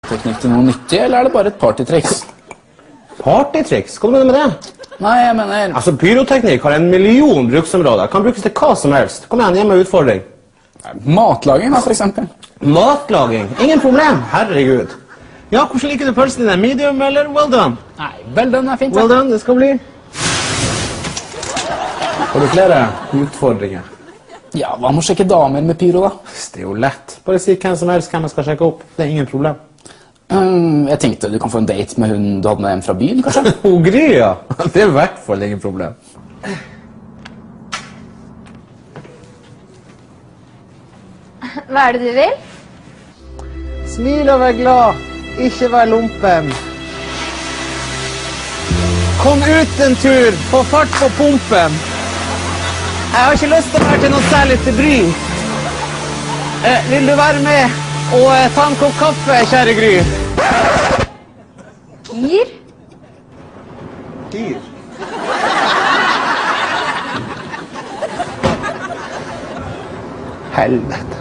pyroteknikk til noe nyttig, eller er det bare et partytriks? Partytriks? Hva mener du med det? Nei, jeg mener... Altså, pyroteknikk har 1 million bruksområder. Kan brukes til hva som helst. Kom igjen, gi meg utfordring. Matlaging da, for eksempel. Matlaging? Ingen problem. Herregud. Ja, hvordan liker du pølsen din? Medium eller well done? Nei, well done er fint. Well done, det skal bli. Har du flere utfordringer? Ja, hva med å sjekke damer med pyro da? Det er jo lett. Bare si hvem som helst hvem jeg skal sjekke opp. Det er ingen problem. Jeg tenkte du kan få en date med hun du hadde med hjem fra byen, kanskje? Gry, ja. Det er i hvert fall ingen problem. Hva er det du vil? Smil og vær glad. Ikke vær lumpen. Kom ut en tur. Få fart på pumpen. Jeg har ikke lyst til å være til noe særlig til bry. Vil du være med og ta en kopp kaffe, kjære Gry? Gir? Dyr. Helvete.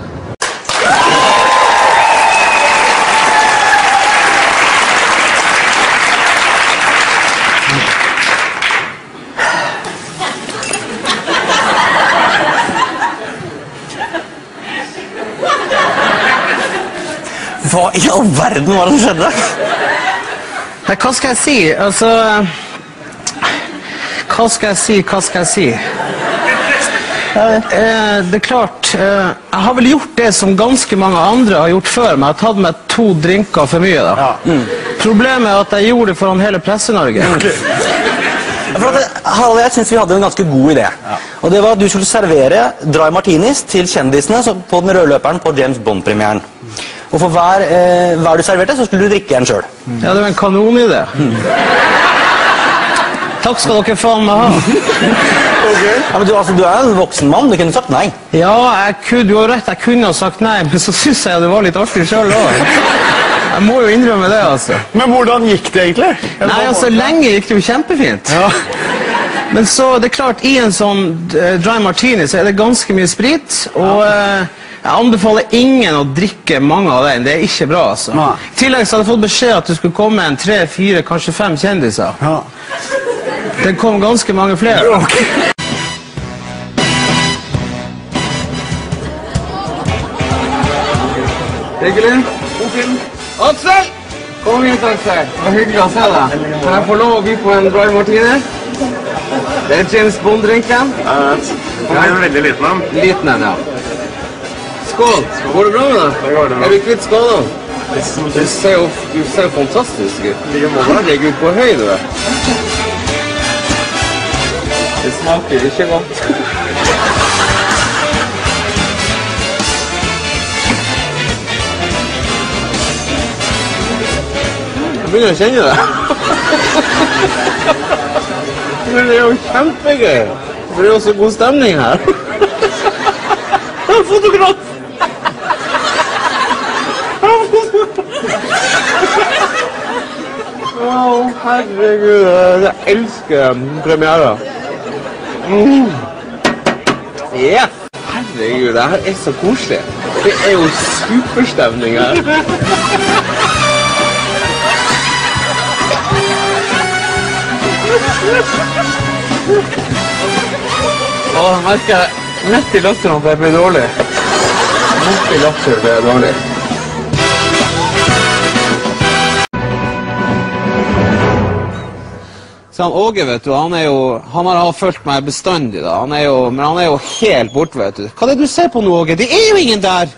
Hva i all verden var det som skjedde? Nei, hva skal jeg si? Altså... Hva skal jeg si? Det er klart, jeg har vel gjort det som ganske mange andre har gjort før, men jeg har tatt meg 2 drinker for mye da. Problemet er at jeg gjorde det foran hele Presse-Norge. Harald, jeg synes vi hadde en ganske god idé. Og det var at du skulle servere dry martinis til kjendisene på den røde løperen på James Bond-premieren. Og for hver du serverte, så skulle du drikke en selv. Ja, det var en kanonidé. Takk skal dere faen meg ha. Ja, men du er en voksen mann, du kunne sagt nei. Ja, du har rett, jeg kunne ha sagt nei, men så synes jeg det var litt artig selv også. Jeg må jo innrømme det, altså. Men hvordan gikk det egentlig? Nei, altså, lenge gikk det jo kjempefint. Ja. Men så, det er klart, i en sånn dry martini så er det ganske mye sprit, og jeg anbefaler ingen å drikke mange av den. Det er ikke bra, altså. I tillegg så hadde jeg fått beskjed at det skulle komme 3, 4, kanskje 5 kjendiser. Ja. Det kom ganske mange flere. Hyggelig. God film. Aksel! Kom hit, Aksel. Det var hyggelig å se deg. Kan jeg få lov å by på en dry martini? Det er James Bond-drinken. Jeg vet. Den er veldig liten, han. Liten en, ja. Skål! Går det bra med deg? Det går det bra. Er vi kvitt skadene? Du ser jo fantastisk ut. Herregud, hvor høy du er. Det smaker ikke godt. Jeg begynner å kjenne det. Men det er jo kjempegøy. For det er jo så god stemning her. Fotograf! Herregud, jeg elsker premiere. Ja, herregud, det her er så koselig. Det er jo superstemning her. Jeg merker jeg nett i latteren at jeg blir dårlig. Nett i latteren blir jeg dårlig. Så han Åge, vet du, han har fulgt meg bestandig da. Men han er jo helt bort, vet du. Hva er det du ser på nå, Åge? Det er jo ingen der!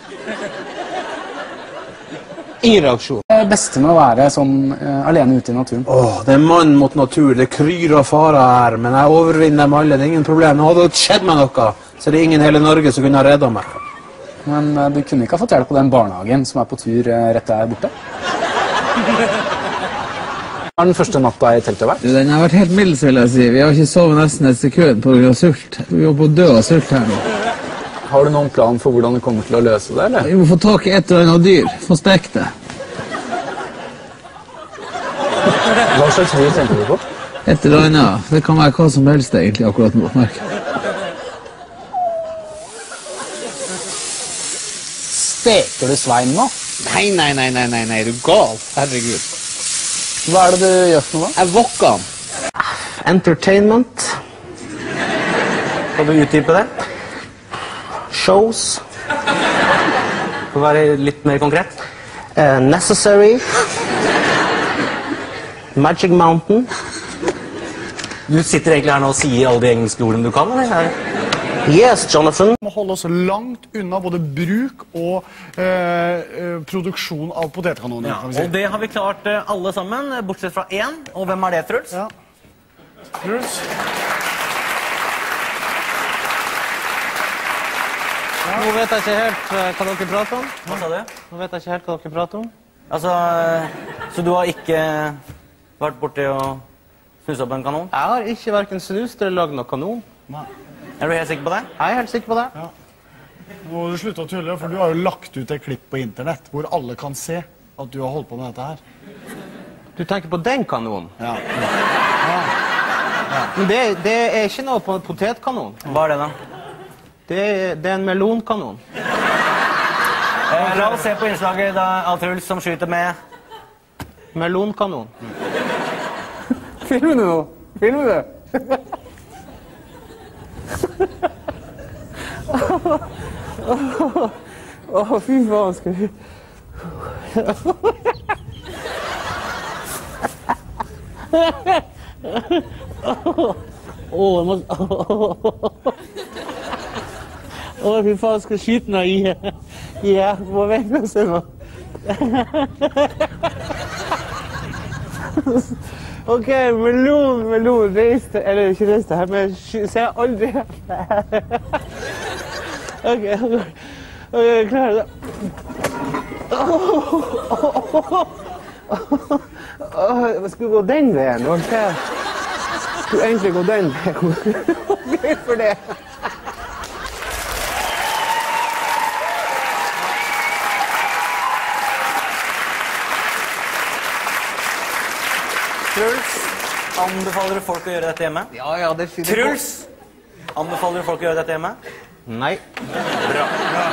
Ingen reaksjon. Det beste med å være sånn alene ute i naturen. Det er mann mot natur, det kryr og farer her, men jeg overvinner dem alle, det er ingen problem. Nå hadde det skjedd meg noe, så det er ingen i hele Norge som kunne ha reddet meg. Men du kunne ikke ha fått hjelp på den barnehagen som er på tur rett der borte? Hva er den første natta i teltet vært? Den har vært helt middels, vil jeg si. Vi har ikke sovet nesten et sekund på grunn av sult. Vi er på å dø av sult her nå. Har du noen plan for hvordan du kommer til å løse det, eller? Vi må få tak i et eller annet dyr. Få stekt det. Hva slags dyr tenker du på? Et eller annet. Det kan være hva som helst egentlig akkurat nå, merker. Steker du svein nå? Nei, du gal. Herregud. Hva er det du gjør for noe? Jeg vokker han. Entertainment. Kan du utdype det? Shows. For å være litt mer konkret. Necessary. Magic Mountain. Du sitter egentlig her nå og sier alle de engelske ordene du kan, eller? Yes, Jonathan. Vi må holde oss langt unna både bruk og produksjon av potetkanoner. Kan vi si. Og det har vi klart alle sammen, bortsett fra én. Og hvem er det, Truls? Ja. Truls? Nå vet jeg ikke helt hva dere prater om. Hva sa du? Nå vet jeg ikke helt hva dere prater om. Altså, så du har ikke vært borti å snuse opp en kanon? Jeg har ikke hverken snust eller lagd noe kanon. Nei. Er du helt sikker på det? Jeg er helt sikker på det. Ja. Nå må du slutte å tulle, for du har jo lagt ut et klipp på internett hvor alle kan se at du har holdt på med dette her. Du tenker på den kanonen? Ja. Men det er ikke noe på potetkanon. Hva er det da? Det er en melonkanon. La oss se på innslaget av Truls som skyter med... Melonkanon. Filmer du nå? Filmer du? Fy faen, skal vi... Fy faen, skal skyte noe i på veien sin nå. Ok, melon, reiste, eller ikke reiste her, men ser jeg aldri. Ok, klar da. Skal vi gå den veien? Skal vi egentlig gå den veien? Ok, for det. Truls, anbefaler du folk å gjøre dette hjemme? Ja, det er fint. Truls, anbefaler du folk å gjøre dette hjemme? Nei. Bra.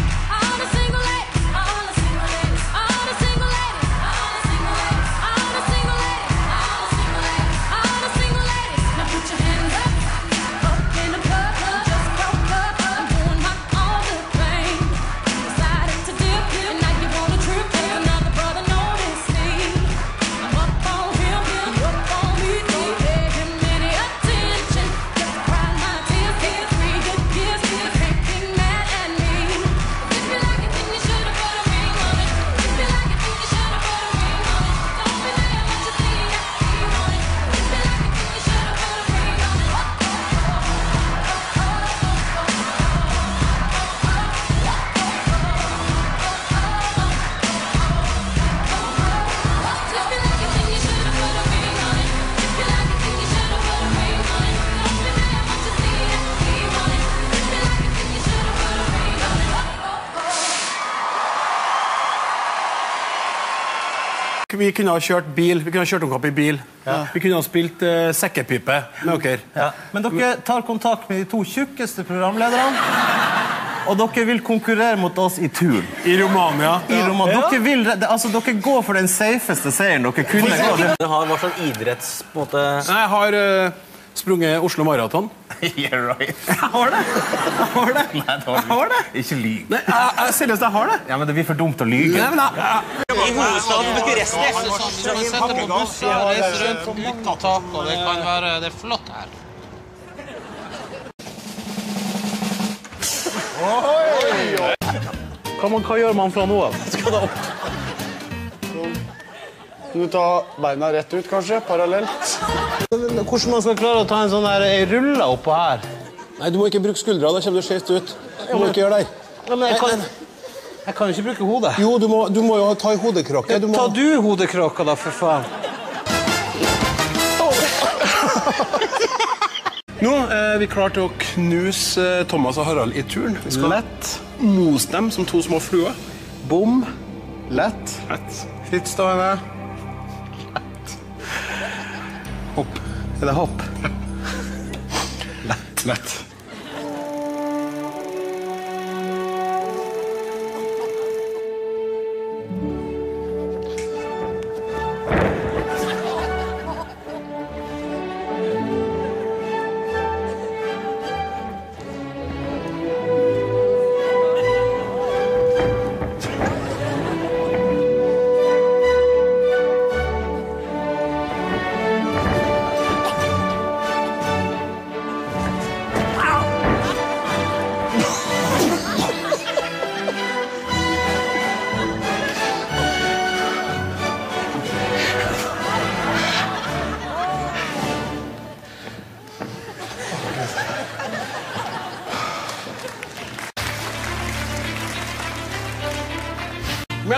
Vi kunne ha kjørt bil, vi kunne ha kjørt om kapp i bil. Ja. Vi kunne ha spilt sekkepipe med dere. Ja. Men dere tar kontakt med de to tjukkeste programlederne, og dere vil konkurrere mot oss i turn. I Romania. Dere går for den safeste seieren dere kunne gå. Du har hva slags idretts, på en måte... Nei, jeg har sprunget Oslo Marathon. Yeah, right. Jeg har det. Nei, jeg har det. Ikke lyg. Nei, seriøst, jeg har det. Ja, men det blir for dumt å lyge. Nei, men I hovedstaden Bucuresti. Man setter på bussen og reiser rundt uten tak, og det kan være det er flott her. Hva gjør man fra nå av? skal det opp. Du tar beina rett ut, kanskje, parallelt. Hvordan man skal klare å ta en sånn her rulle oppå her? Nei, du må ikke bruke skuldra, da kommer du skjevt ut. Du må ikke gjøre det. Ja, men jeg kan jo ikke bruke hodet. Jo, du må jo ta i hodekråke. Ta du hodekråka da, for faen. Nå er vi klare til å knuse Thomas og Harald i turn. Vi skal lett mose dem som to små fluer. Bom. Lett. Frittstående. Lett. Hopp. Er det hopp? Lett.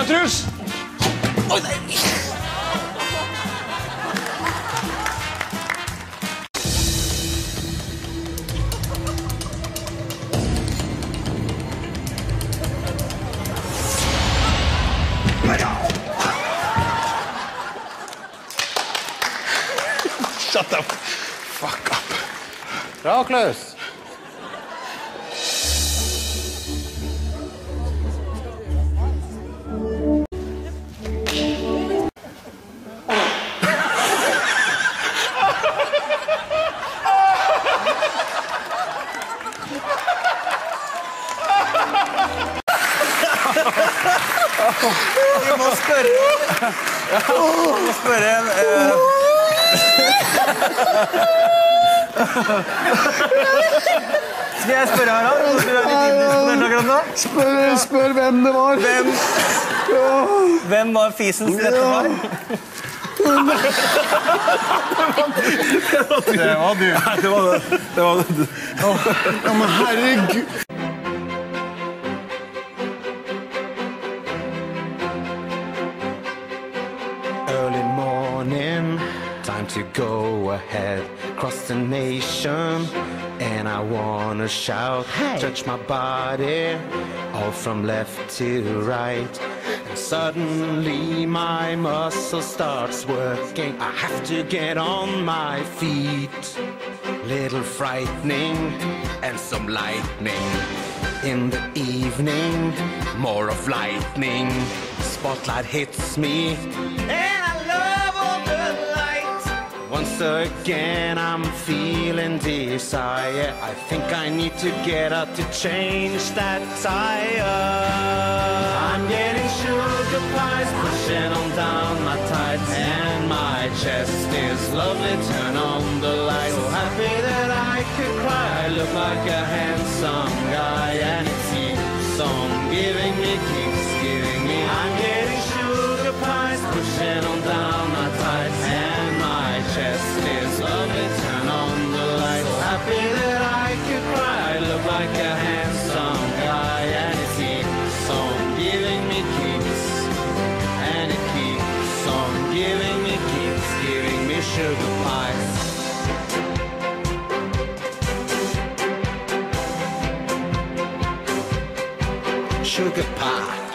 Bra, Truls! Oi, nei! Shut the fuck up. Bra, Klaus. Jeg må spørre Skal jeg spørre her, da? Du er litt indisponert akkurat nå. Spør hvem det var. Hvem var fisens rette far? Det var du. Nei, det var du. Ja, men herregud. Early morning, time to go ahead, cross the nation, and I wanna shout, touch my body, all from left to right, and suddenly my muscle starts working, I have to get on my feet, little frightening, and some lightning, in the evening, more of lightning, spotlight hits me, and I love all the light. Once again I'm feeling desire. I think I need to get up to change that tire. I'm getting sugar pies, pushing on down my tights, and my chest is lovely. Turn on the light. So happy that I could cry. I look like a handsome guy, and it keeps on giving me, keeps giving me. I'm getting sugar pies, pushing on down my tights, and my chest is lovely. Turn on the light. So happy that I could cry. I look like a handsome guy, and it keeps on giving me kicks, and it keeps on giving me sugar pies. Sugar pie.